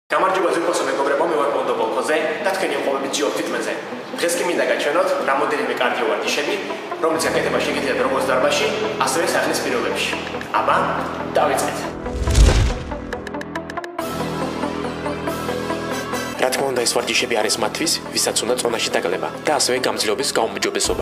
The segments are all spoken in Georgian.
გამარჯობა ზურგოსო მეგობრებო, მე ვარ პონდო ბოლქოზე და თქვენი უყურებით ჯიოფტით მეზე. დღეს კი მინდა გაჩვენოთ რამოდენიმე კარგი ვარჯიშები, რომელიც აკეთება შეგიძლიათ როგორც დარბაზში, ასევე სახლის პირობებში. აბა, დავიწყეთ. რა თქმა უნდა, ეს ვარჯიშები არის მათთვის, ვისაც უნდა წონაში დაგლება და ასევე გამძლეობის გაუმჯობესება.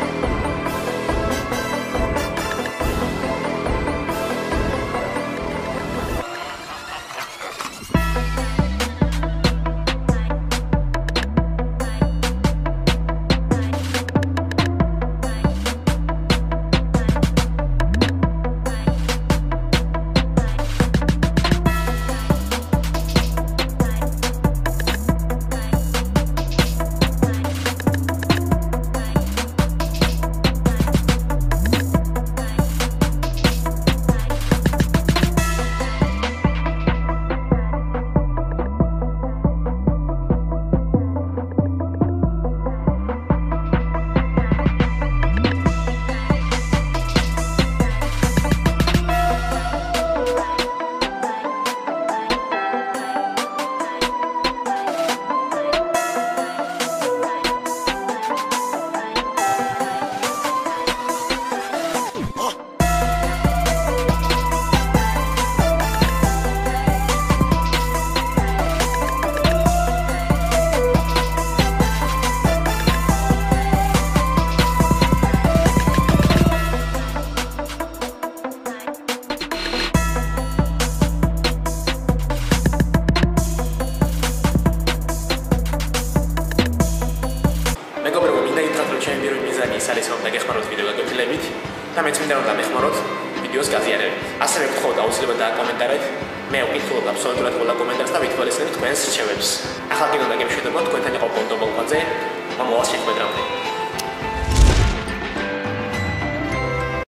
ჩემი პირველი მიზანი ის არის რომ დაგეხმაროთ ვიდეო გაგეთილებით და მეც მინდა რომ დამეხმაროთ ვიდეოს გაზიარებით. ასევე გთხოვთ აუცილებლად დააკომენტარეთ. მე ვკითხულობ აბსოლუტურად ყველა კომენტარს და ვითვალისწინებ თქვენს რჩევებს. ახლა კიდევ დაგემშვიდობოთ, თქვენთან იყო პონდო ბოლქოზე. მომავალ შეხვედრამდე.